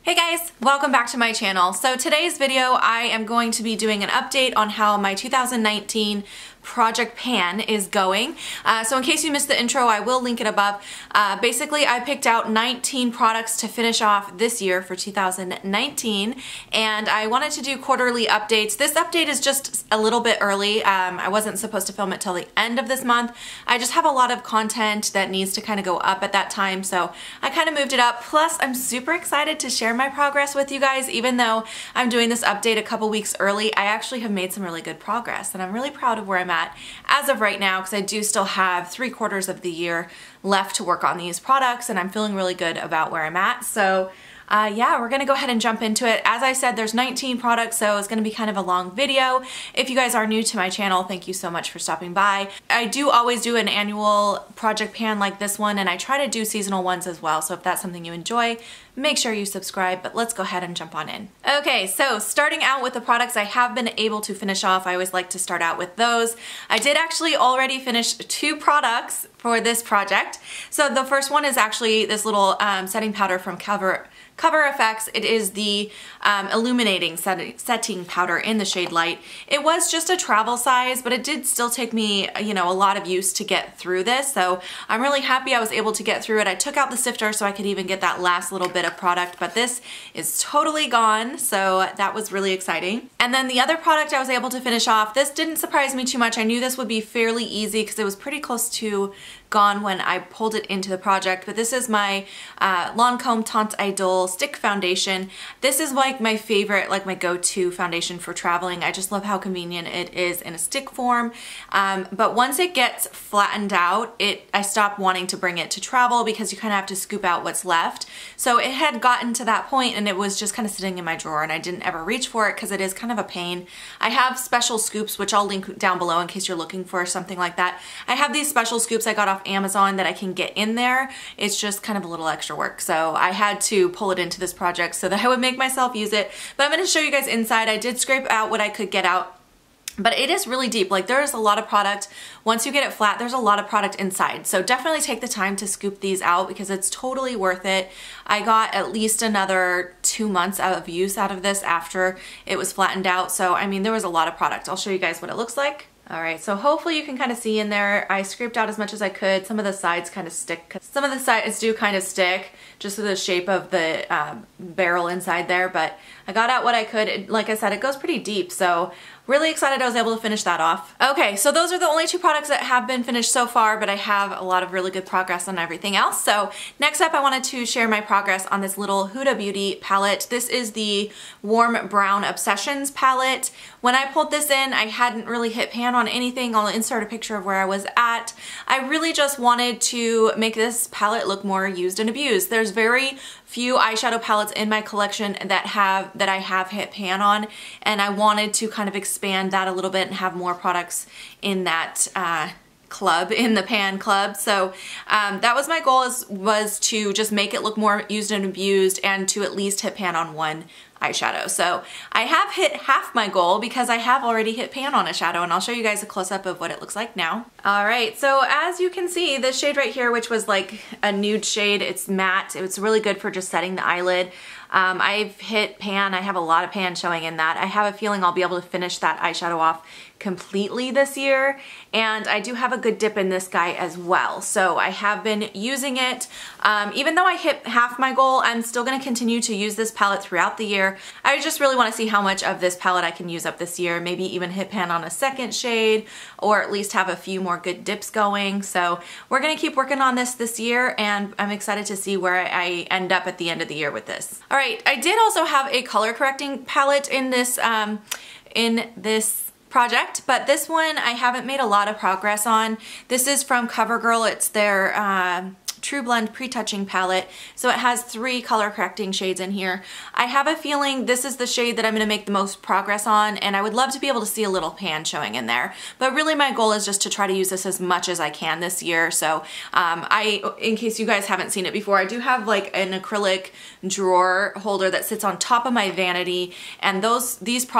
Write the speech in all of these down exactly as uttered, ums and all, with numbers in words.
Hey guys, welcome back to my channel. So today's video I am going to be doing an update on how my two thousand nineteen Project Pan is going. Uh, so in case you missed the intro, I will link it above. Uh, basically, I picked out nineteen products to finish off this year for two thousand nineteen, and I wanted to do quarterly updates. This update is just a little bit early. Um, I wasn't supposed to film it till the end of this month. I just have a lot of content that needs to kind of go up at that time, so I kind of moved it up. Plus, I'm super excited to share my progress with you guys. Even though I'm doing this update a couple weeks early, I actually have made some really good progress, and I'm really proud of where I'm at as of right now, because I do still have three quarters of the year left to work on these products, and I'm feeling really good about where I'm at. So Uh, yeah, we're gonna go ahead and jump into it. As I said, there's nineteen products, so it's gonna be kind of a long video. If you guys are new to my channel, thank you so much for stopping by. I do always do an annual Project Pan like this one, and I try to do seasonal ones as well, so if that's something you enjoy, make sure you subscribe, but let's go ahead and jump on in. Okay, so starting out with the products I have been able to finish off, I always like to start out with those. I did actually already finish two products for this project. So the first one is actually this little um, setting powder from Cover Cover Effects. It is the um, illuminating set setting powder in the shade Light. It was just a travel size, but it did still take me, you know, a lot of use to get through this. So I'm really happy I was able to get through it. I took out the sifter so I could even get that last little bit of product, but this is totally gone, so that was really exciting. And then the other product I was able to finish off, this didn't surprise me too much. I knew this would be fairly easy because it was pretty close to gone when I pulled it into the project, but this is my uh, Lancome Teint Idole Stick Foundation. This is like my favorite, like my go-to foundation for traveling. I just love how convenient it is in a stick form, um, but once it gets flattened out, it I stop wanting to bring it to travel because you kind of have to scoop out what's left. So it had gotten to that point and it was just kind of sitting in my drawer, and I didn't ever reach for it because it is kind of a pain. I have special scoops, which I'll link down below in case you're looking for something like that. I have these special scoops I got off Amazon that I can get in there. It's just kind of a little extra work, so I had to pull it into this project so that I would make myself use it. But I'm going to show you guys inside. I did scrape out what I could get out, but it is really deep. Like, there's a lot of product. Once you get it flat, there's a lot of product inside. So definitely take the time to scoop these out because it's totally worth it. I got at least another two months of use out of this after it was flattened out. So, I mean, there was a lot of product. I'll show you guys what it looks like. All right, so hopefully you can kind of see in there. I scraped out as much as I could. Some of the sides kind of stick. Some of the sides do kind of stick just with the shape of the um, barrel inside there, but I got out what I could. It, like I said, it goes pretty deep, so really excited I was able to finish that off. Okay, so those are the only two products that have been finished so far, but I have a lot of really good progress on everything else. So next up, I wanted to share my progress on this little Huda Beauty palette. This is the Warm Brown Obsessions palette. When I pulled this in, I hadn't really hit pan on anything. I'll insert a picture of where I was at. I really just wanted to make this palette look more used and abused. There's very few eyeshadow palettes in my collection that have that I have hit pan on, and I wanted to kind of expand that a little bit and have more products in that uh, club, in the pan club. So um, that was my goal, is, was to just make it look more used and abused and to at least hit pan on one eyeshadow. So I have hit half my goal because I have already hit pan on a shadow, and I'll show you guys a close-up of what it looks like now. All right, so as you can see, this shade right here, which was like a nude shade, it's matte. It's really good for just setting the eyelid. Um, I've hit pan. I have a lot of pan showing in that. I have a feeling I'll be able to finish that eyeshadow off completely this year, and I do have a good dip in this guy as well. So I have been using it. Um, even though I hit half my goal, I'm still going to continue to use this palette throughout the year. I just really want to see how much of this palette I can use up this year, maybe even hit pan on a second shade, or at least have a few more good dips going. So we're going to keep working on this this year, and I'm excited to see where I end up at the end of the year with this. All right, I did also have a color correcting palette in this um, in this project, but this one I haven't made a lot of progress on. This is from CoverGirl. It's their uh, True Blend Pre-Touching palette. So it has three color correcting shades in here. I have a feeling this is the shade that I'm going to make the most progress on, and I would love to be able to see a little pan showing in there. But really my goal is just to try to use this as much as I can this year. So um, I, in case you guys haven't seen it before, I do have like an acrylic drawer holder that sits on top of my vanity, and those these prod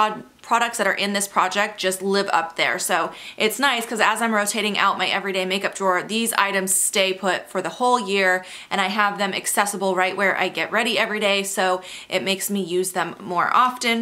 products that are in this project just live up there. So it's nice because as I'm rotating out my everyday makeup drawer, these items stay put for the whole year, and I have them accessible right where I get ready every day, so it makes me use them more often.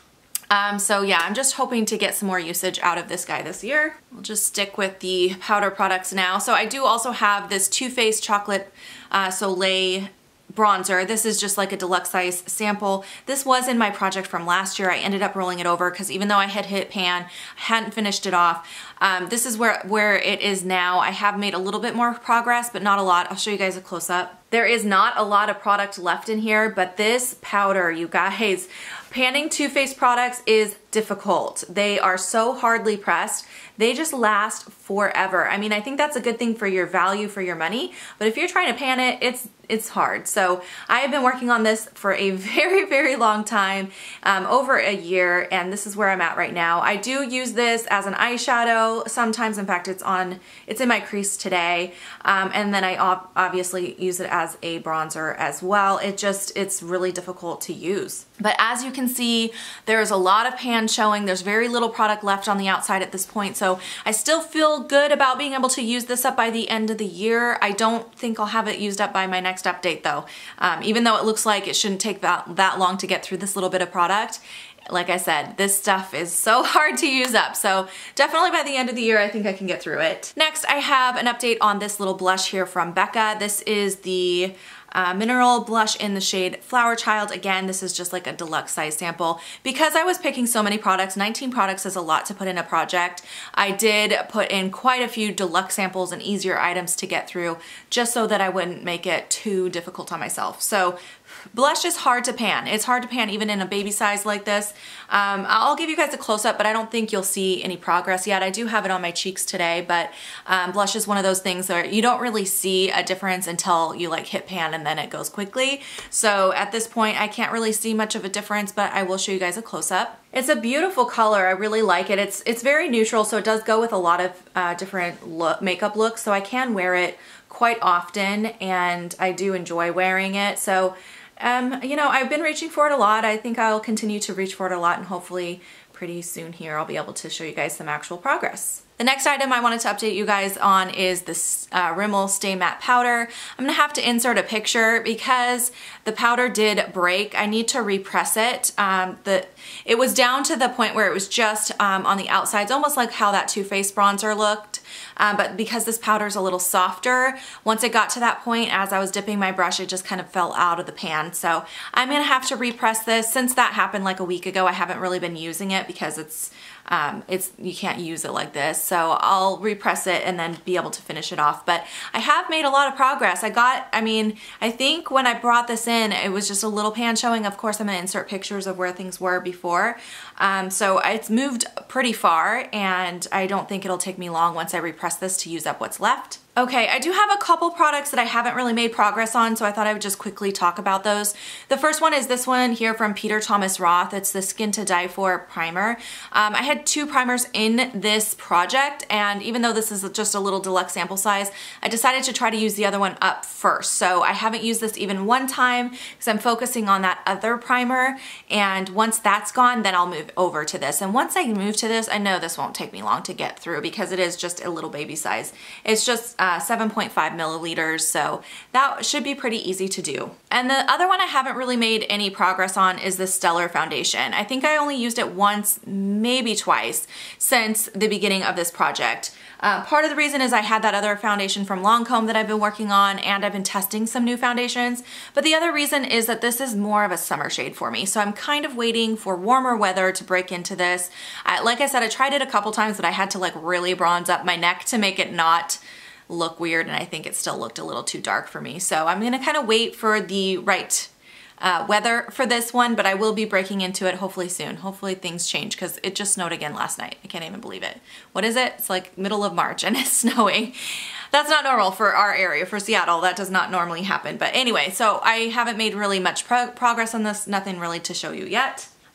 Um, so yeah, I'm just hoping to get some more usage out of this guy this year. We'll just stick with the powder products now. So I do also have this Too Faced Chocolate uh, Soleil bronzer. This is just like a deluxe size sample. This was in my project from last year. I ended up rolling it over because even though I had hit pan, I hadn't finished it off. Um, this is where, where it is now. I have made a little bit more progress, but not a lot. I'll show you guys a close up. There is not a lot of product left in here, but this powder, you guys, panning Too Faced products is difficult. They are so hardly pressed. They just last forever. I mean, I think that's a good thing for your value for your money, but if you're trying to pan it, it's it's hard. So I have been working on this for a very, very long time, um, over a year, and this is where I'm at right now. I do use this as an eyeshadow sometimes. In fact, it's on, it's in my crease today, um, and then I ob obviously use it as a bronzer as well. It just, it's really difficult to use. But as you can see, there's a lot of pan showing. There's very little product left on the outside at this point, so I still feel good about being able to use this up by the end of the year. I don't think I'll have it used up by my next update though. Um, even though it looks like it shouldn't take that, that long to get through this little bit of product, like I said, this stuff is so hard to use up, so definitely by the end of the year I think I can get through it. Next, I have an update on this little blush here from Becca. This is the Uh, mineral blush in the shade Flower Child. Again, this is just like a deluxe size sample. Because I was picking so many products, nineteen products is a lot to put in a project, I did put in quite a few deluxe samples and easier items to get through just so that I wouldn't make it too difficult on myself. So blush is hard to pan. It's hard to pan even in a baby size like this. Um, I'll give you guys a close-up, but I don't think you'll see any progress yet. I do have it on my cheeks today, but um, blush is one of those things where you don't really see a difference until you like hit pan and then it goes quickly. So at this point, I can't really see much of a difference, but I will show you guys a close-up. It's a beautiful color. I really like it. It's it's very neutral, so it does go with a lot of uh, different look, makeup looks, so I can wear it quite often, and I do enjoy wearing it. So Um, you know, I've been reaching for it a lot. I think I'll continue to reach for it a lot, and hopefully pretty soon here I'll be able to show you guys some actual progress. The next item I wanted to update you guys on is this uh, Rimmel Stay Matte Powder. I'm gonna have to insert a picture because the powder did break. I need to repress it. Um, the, it was down to the point where it was just um, on the outsides, almost like how that Too Faced bronzer looked. Um, but because this powder is a little softer, once it got to that point, as I was dipping my brush, it just kind of fell out of the pan. So I'm gonna have to repress this. Since that happened like a week ago, I haven't really been using it because it's Um, it's you can't use it like this, so I'll repress it and then be able to finish it off. But I have made a lot of progress. I got, I mean, I think when I brought this in, it was just a little pan showing. Of course, I'm gonna insert pictures of where things were before. Um, so it's moved pretty far, and I don't think it'll take me long once I repress this to use up what's left. Okay, I do have a couple products that I haven't really made progress on, so I thought I would just quickly talk about those. The first one is this one here from Peter Thomas Roth. It's the Skin to Die For primer. Um, I had two primers in this project, and even though this is just a little deluxe sample size, I decided to try to use the other one up first. So I haven't used this even one time because I'm focusing on that other primer, and once that's gone, then I'll move over to this. And once I move to this, I know this won't take me long to get through because it is just a little baby size. It's just uh, seven point five milliliters, so that should be pretty easy to do. And the other one I haven't really made any progress on is the Stellar Foundation. I think I only used it once, maybe twice, since the beginning of this project. Uh, part of the reason is I had that other foundation from Lancome that I've been working on, and I've been testing some new foundations. But the other reason is that this is more of a summer shade for me. So I'm kind of waiting for warmer weather to break into this. I, like I said, I tried it a couple times, but I had to like really bronze up my neck to make it not look weird, and I think it still looked a little too dark for me. So I'm gonna kind of wait for the right uh, weather for this one, but I will be breaking into it hopefully soon. Hopefully things change, because it just snowed again last night. I can't even believe it. What is it? It's like middle of March and it's snowing. That's not normal for our area, for Seattle. That does not normally happen. But anyway, so I haven't made really much pro progress on this. Nothing really to show you yet.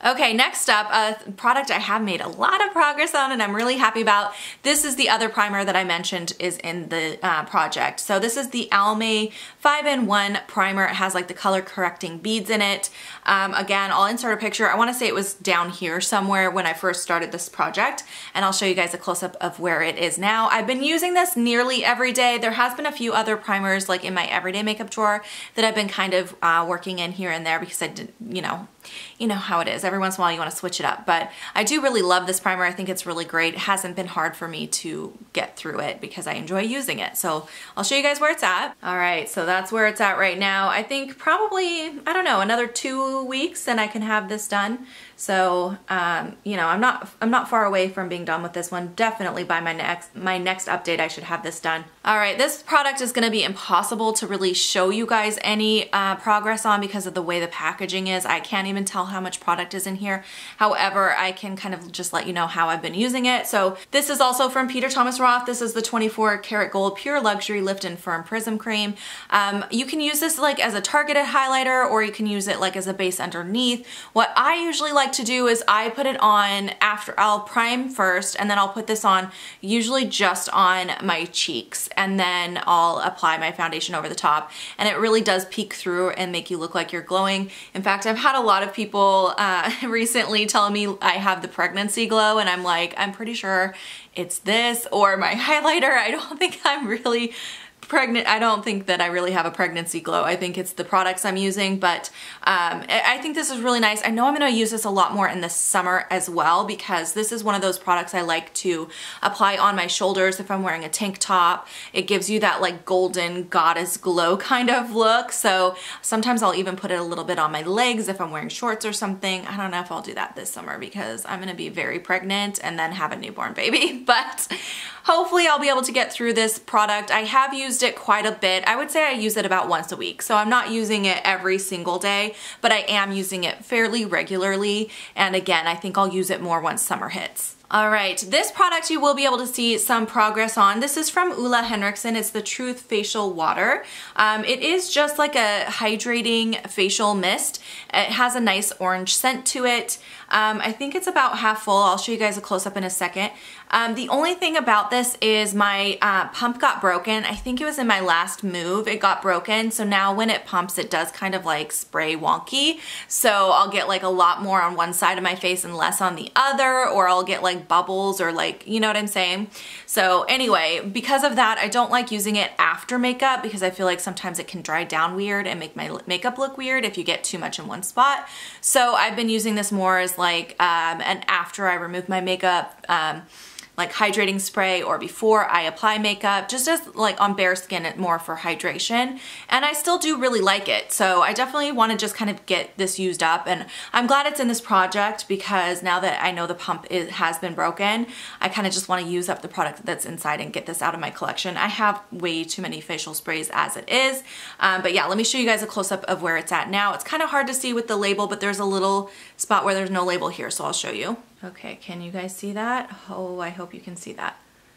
Okay, next up, a product I have made a lot of progress on and I'm really happy about. This is the other primer that I mentioned is in the uh, project. So this is the Almay five in one primer. It has like the color correcting beads in it. Um, again, I'll insert a picture. I wanna say it was down here somewhere when I first started this project, and I'll show you guys a close-up of where it is now. I've been using this nearly every day. There has been a few other primers like in my everyday makeup drawer that I've been kind of uh, working in here and there because I did, you know, you know how it is. Every once in a while you want to switch it up, but I do really love this primer. I think it's really great. It hasn't been hard for me to get through it because I enjoy using it. So I'll show you guys where it's at. All right, so that's where it's at right now. I think probably, I don't know, another two weeks and I can have this done. So, um, you know, I'm not, I'm not far away from being done with this one. Definitely by my next, my next update, I should have this done. All right, this product is gonna be impossible to really show you guys any uh, progress on because of the way the packaging is. I can't even tell how much product is in here. However, I can kind of just let you know how I've been using it. So this is also from Peter Thomas Roth. This is the twenty-four karat gold pure luxury lift and firm prism cream. Um, you can use this like as a targeted highlighter or you can use it like as a base underneath. What I usually like to do is I put it on after, I'll prime first and then I'll put this on usually just on my cheeks and then I'll apply my foundation over the top, and it really does peek through and make you look like you're glowing. In fact, I've had a lot of people uh, recently telling me I have the pregnancy glow, and I'm like, I'm pretty sure it's this or my highlighter. I don't think I'm really pregnant. I don't think that I really have a pregnancy glow. I think it's the products I'm using, but um, I think this is really nice. I know I'm going to use this a lot more in the summer as well because this is one of those products I like to apply on my shoulders if I'm wearing a tank top. It gives you that like golden goddess glow kind of look. So sometimes I'll even put it a little bit on my legs if I'm wearing shorts or something. I don't know if I'll do that this summer because I'm going to be very pregnant and then have a newborn baby, but hopefully I'll be able to get through this product. I have used it quite a bit. I would say I use it about once a week. So I'm not using it every single day, but I am using it fairly regularly. And again, I think I'll use it more once summer hits. All right, this product you will be able to see some progress on. This is from Ulla Henriksen. It's the Truth Facial Water. Um, it is just like a hydrating facial mist. It has a nice orange scent to it. Um, I think it's about half full. I'll show you guys a close-up in a second. Um, the only thing about this is my uh, pump got broken. I think it was in my last move. It got broken. So now when it pumps, it does kind of like spray wonky. So I'll get like a lot more on one side of my face and less on the other, or I'll get like bubbles or like, you know what I'm saying? So anyway, because of that, I don't like using it after makeup because I feel like sometimes it can dry down weird and make my makeup look weird if you get too much in one spot. So I've been using this more as like um, an after I remove my makeup, um, like hydrating spray, or before I apply makeup, just as like on bare skin, it more for hydration. And I still do really like it. So I definitely want to just kind of get this used up, and I'm glad it's in this project because now that I know the pump is, has been broken, I kind of just want to use up the product that's inside and get this out of my collection. I have way too many facial sprays as it is. Um, but yeah, let me show you guys a close-up of where it's at now. It's kind of hard to see with the label, but there's a little spot where there's no label here, so I'll show you. Okay, can you guys see that? Oh, I hope you can see that.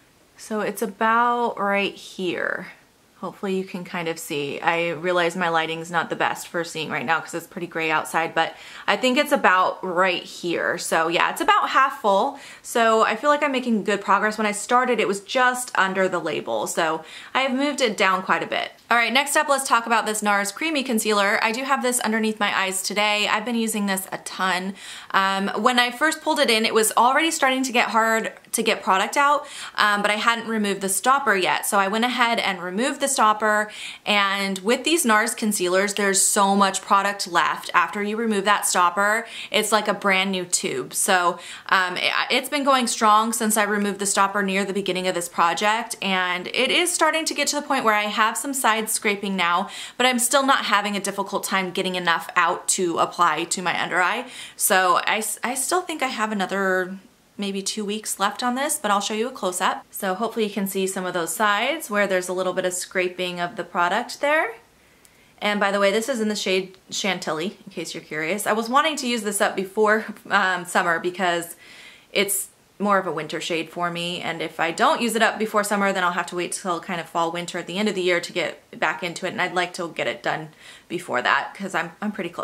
So it's about right here. Hopefully you can kind of see. I realize my lighting's not the best for seeing right now because it's pretty gray outside, but I think it's about right here. So yeah, it's about half full. So I feel like I'm making good progress. When I started, it was just under the label. So I have moved it down quite a bit. All right, next up, let's talk about this NARS Creamy Concealer. I do have this underneath my eyes today. I've been using this a ton. Um, when I first pulled it in, it was already starting to get hard to get product out, um, but I hadn't removed the stopper yet. So I went ahead and removed the stopper, and with these NARS concealers, there's so much product left. After you remove that stopper, it's like a brand new tube. So um, it, it's been going strong since I removed the stopper near the beginning of this project, and it is starting to get to the point where I have some side scraping now, but I'm still not having a difficult time getting enough out to apply to my under eye. So I, I still think I have another maybe two weeks left on this, but I'll show you a close-up. So hopefully you can see some of those sides where there's a little bit of scraping of the product there. And by the way, this is in the shade Chantilly, in case you're curious. I was wanting to use this up before um, summer because it's more of a winter shade for me, and if I don't use it up before summer, then I'll have to wait till kind of fall winter at the end of the year to get back into it, and I'd like to get it done before that because I'm, I'm pretty close.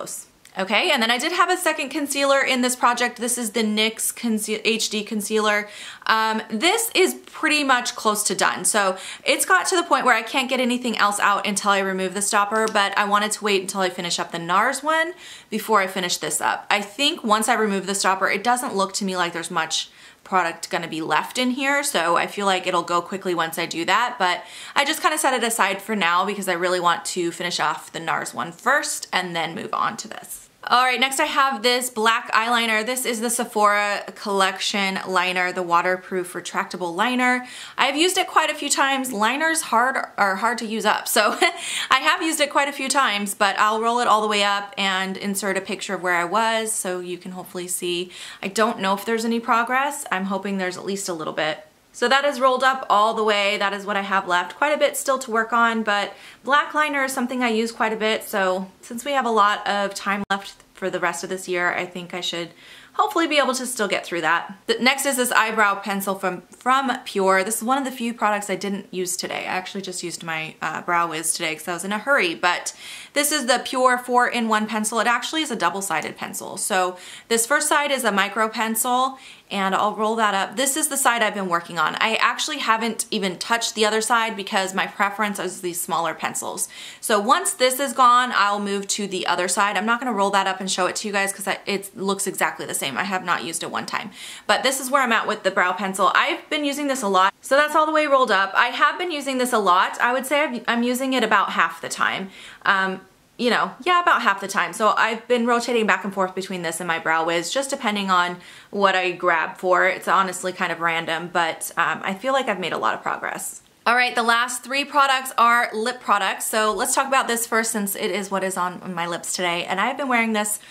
Okay, and then I did have a second concealer in this project. This is the N Y X Conce- H D Concealer. Um, this is pretty much close to done. So it's got to the point where I can't get anything else out until I remove the stopper, but I wanted to wait until I finish up the NARS one before I finish this up. I think once I remove the stopper, it doesn't look to me like there's much product gonna be left in here, so I feel like it'll go quickly once I do that, but I just kind of set it aside for now because I really want to finish off the NARS one first and then move on to this. All right, next I have this black eyeliner. This is the Sephora Collection liner, the waterproof retractable liner. I've used it quite a few times. Liners hard are hard to use up, so I have used it quite a few times, but I'll roll it all the way up and insert a picture of where I was so you can hopefully see. I don't know if there's any progress. I'm hoping there's at least a little bit. So that is rolled up all the way. That is what I have left. Quite a bit still to work on, but black liner is something I use quite a bit. So since we have a lot of time left for the rest of this year, I think I should hopefully be able to still get through that. The next is this eyebrow pencil from, from Pure. This is one of the few products I didn't use today. I actually just used my uh, Brow Wiz today because I was in a hurry, but this is the Pure four in one pencil. It actually is a double-sided pencil. So this first side is a micro pencil, and I'll roll that up. This is the side I've been working on. I actually haven't even touched the other side because my preference is these smaller pencils. So once this is gone, I'll move to the other side. I'm not gonna roll that up and show it to you guys because it looks exactly the same. I have not used it one time. But this is where I'm at with the brow pencil. I've been using this a lot. So that's all the way rolled up. I have been using this a lot. I would say I've, I'm using it about half the time. Um, you know, yeah, about half the time. So I've been rotating back and forth between this and my Brow Wiz, just depending on what I grab for. It's honestly kind of random, but um, I feel like I've made a lot of progress. All right, the last three products are lip products. So let's talk about this first since it is what is on my lips today. And I've been wearing this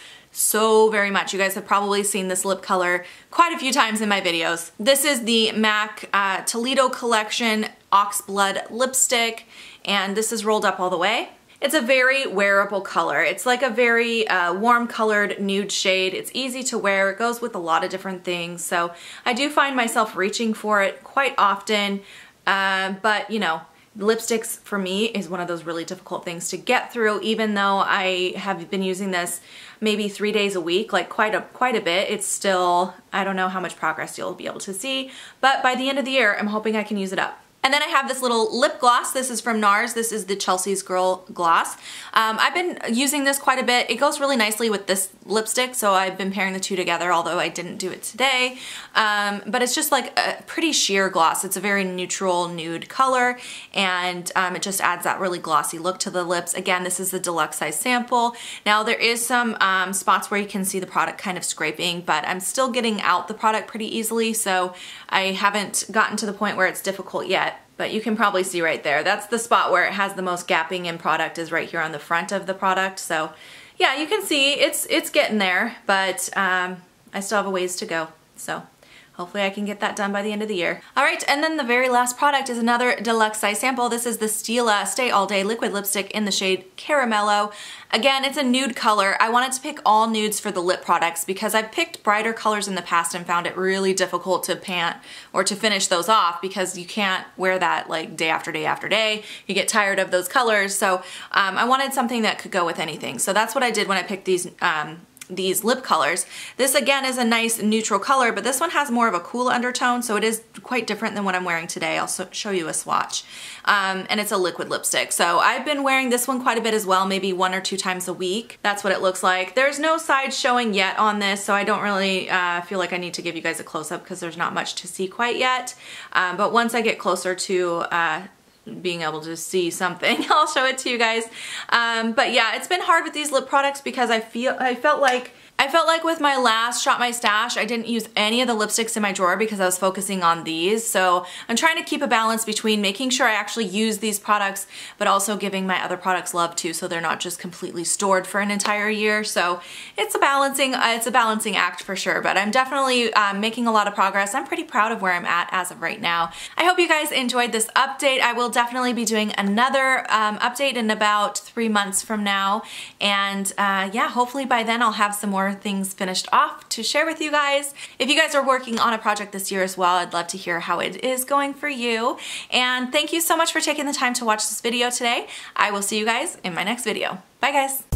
so very much. You guys have probably seen this lip color quite a few times in my videos. This is the MAC uh, Toledo Collection Oxblood lipstick, and this is rolled up all the way. It's a very wearable color. It's like a very uh, warm colored nude shade. It's easy to wear. It goes with a lot of different things. So I do find myself reaching for it quite often. Uh, but you know, lipsticks for me is one of those really difficult things to get through, even though I have been using this maybe three days a week, like quite a, quite a bit. It's still, I don't know how much progress you'll be able to see, but by the end of the year, I'm hoping I can use it up. And then I have this little lip gloss. This is from NARS. This is the Chelsea's Girl Gloss. Um, I've been using this quite a bit. It goes really nicely with this lipstick, so I've been pairing the two together, although I didn't do it today. Um, but it's just like a pretty sheer gloss. It's a very neutral nude color, and um, it just adds that really glossy look to the lips. Again, this is the deluxe size sample. Now there is some um, spots where you can see the product kind of scraping, but I'm still getting out the product pretty easily, so I haven't gotten to the point where it's difficult yet. But you can probably see right there. That's the spot where it has the most gapping in product, is right here on the front of the product. So yeah, you can see it's it's getting there, but um, I still have a ways to go. So hopefully I can get that done by the end of the year. All right, and then the very last product is another deluxe size sample. This is the Stila Stay All Day Liquid Lipstick in the shade Caramello. Again, it's a nude color. I wanted to pick all nudes for the lip products because I've picked brighter colors in the past and found it really difficult to pant or to finish those off because you can't wear that like day after day after day. You get tired of those colors. So um, I wanted something that could go with anything. So that's what I did when I picked these um, these lip colors. This again is a nice neutral color, but this one has more of a cool undertone, so it is quite different than what I'm wearing today. I'll so show you a swatch. Um, and it's a liquid lipstick. So I've been wearing this one quite a bit as well, maybe one or two times a week. That's what it looks like. There's no sides showing yet on this, so I don't really uh, feel like I need to give you guys a close-up because there's not much to see quite yet. Um, but once I get closer to uh, being able to see something, I'll show it to you guys. Um, but yeah, it's been hard with these lip products because I feel I felt like I felt like with my last Shop My Stash, I didn't use any of the lipsticks in my drawer because I was focusing on these. So I'm trying to keep a balance between making sure I actually use these products, but also giving my other products love too, so they're not just completely stored for an entire year. So it's a balancing, uh, it's a balancing act for sure, but I'm definitely um, making a lot of progress. I'm pretty proud of where I'm at as of right now. I hope you guys enjoyed this update. I will definitely be doing another um, update in about three months from now. And uh, yeah, hopefully by then I'll have some more things finished off to share with you guys. If you guys are working on a project this year as well, I'd love to hear how it is going for you. And thank you so much for taking the time to watch this video today. I will see you guys in my next video. Bye guys.